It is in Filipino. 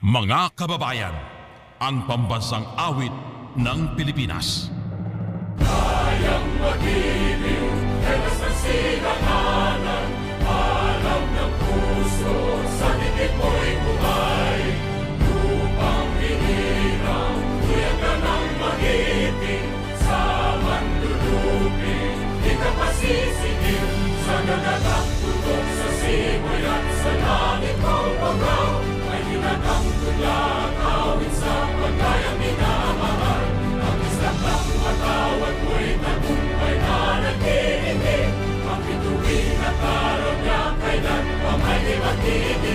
Mga kababayan, ang pambansang awit ng Pilipinas. Kayang mag-ibig, helas ng silanganan, alam ng puso, sa titik mo'y buhay. Lupang hinirang, tuyag ka ng magiting, sa manluluping, di ka pasisingil, sa nagalang tutok sa simoy at sa langit mong pagaw, ay hinagang tulad, awit sa pagkayang minamahal. Ang isang lang matawag mo'y tagumpay na nag-iindig, ang bituin at araw niya kailan pa may di magiging.